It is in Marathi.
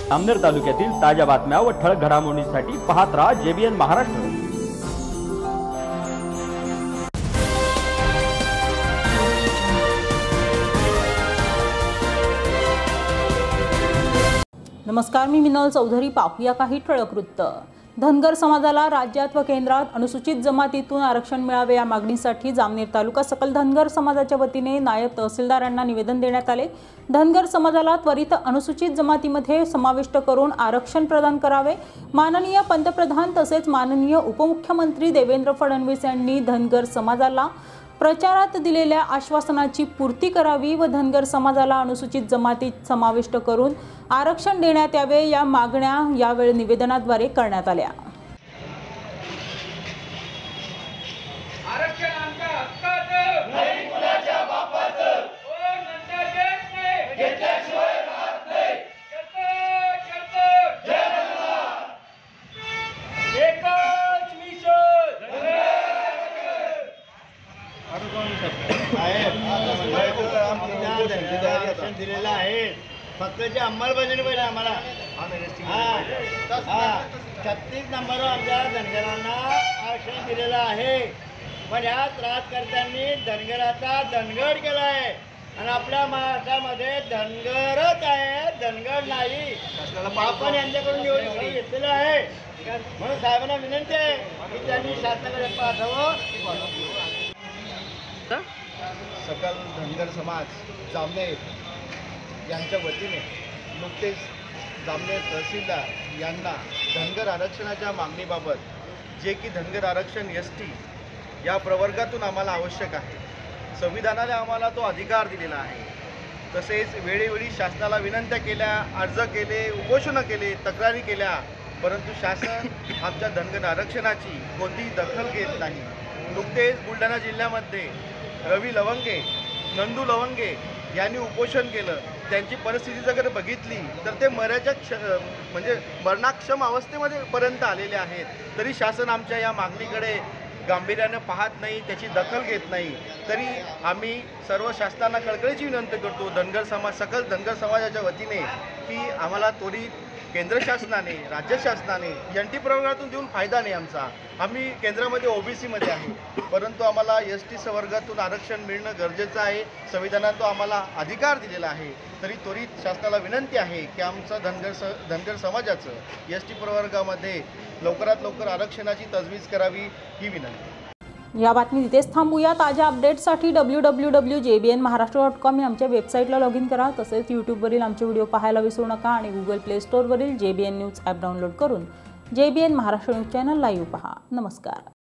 जामनेर तालुक्यातील ताज्या बातम्या व ठळक घडामोडींसाठी पाहत रहा JBN महाराष्ट्र। नमस्कार, मी मिनल चौधरी। पाहूया काही ठळक वृत्त। धनगर समाजाला राज्यात व केंद्रात अनुसूचित जमातीतून आरक्षण मिळावे या मागणीसाठी जामनेर तालुका सकल धनगर समाजाच्या वतीने नायब तहसीलदारांना निवेदन देण्यात आले। धनगर समाजाला त्वरित अनुसूचित जमातीमध्ये समाविष्ट करून आरक्षण प्रदान करावे। माननीय पंतप्रधान तसेच माननीय उपमुख्यमंत्री देवेंद्र फडणवीस यांनी धनगर समाजाला प्रचारात दिलेल्या आश्वासनाची पूर्ती करावी व धनगर समाजाला अनुसूचित जमातीत समाविष्ट करून आरक्षण देण्यात यावे या मागण्या यावेळी निवेदनाद्वारे करण्यात आल्या। दिलेला आहे फक्त जे अंमलबजावणी पाहिजे आम्हाला। 36 नंबर आमच्या धनगरांना आरक्षण दिलेलं आहे, पण ह्या त्रासकर्त्यांनी धनगराचा धनगड केला आहे आणि आपल्या महाराष्ट्रामध्ये धनगरच आहे, धनगड नाही। आपण यांच्याकडून निवडणूक घेतलेलं आहे, म्हणून साहेबांना विनंती आहे की त्यांनी शासनाकडे पाठवावं। सकल धनगर समाज जामनेर यांच्या वतीने नुकतेच जामनेर तहसीलदार यांना धनगर आरक्षणाच्या मागणीबाबत जे की धनगर आरक्षण ST या प्रवर्गातून आम्हाला आवश्यक आहे, संविधानाने आम्हाला तो अधिकार दिलेला आहे। तसेच वेळोवेळी शासनाला विनंत्या केल्या, अर्ज केले, उपोषणं केले, तक्रारी केल्या, परंतु शासन आमच्या धनगर आरक्षणाची कोणतीही दखल घेत नाही। नुकतेच बुलढाणा जिल्ह्यामध्ये रवी लवंगे, नंदू लवंगे यांनी उपोषण केलं। त्यांची परिस्थिती जर बघितली तर ते म्हणजे मरणाक्षम अवस्थेमध्ये पर्यंत आलेले आहेत, तरी शासन आमच्या या मागणीकडे गांभीर्याने पाहत नाही, त्याची दखल घेत नाही। तरी आम्ही सर्व शासनांना कळकळीची विनंती करतो धनगर समाज सकल धनगर समाजाच्या वतीने की आम्हाला त्वरित केंद्र शासनाने, राज्य शासनाने NT प्रवर्गातून देऊन फायदा नाही आमचा। आम्ही केंद्रामध्ये OBC मध्ये आहे, परंतु आम्हाला ST वर्गातून आरक्षण मिळणं गरजेचं आहे। संविधानात तो आम्हाला अधिकार दिलेला आहे, तरी त्वरित शासनाला विनंती आहे की आमचं धनगर समाजाचं ST प्रवर्गामध्ये लवकरात लवकर आरक्षणाची तजवीज करावी ही विनंती। या बातमी इथेच थांबूया। ताज्या अपडेट्ससाठी www.jbnmaharashtra.com या आमच्या वेबसाईटला लॉग इन करा। तसेच यूट्यूबवरील आमचे व्हिडिओ पाहायला विसरू नका आणि Google Play Storeवरील JBN न्यूज ॲप डाउनलोड करून JBN Maharashtra news channel live पहा। नमस्कार।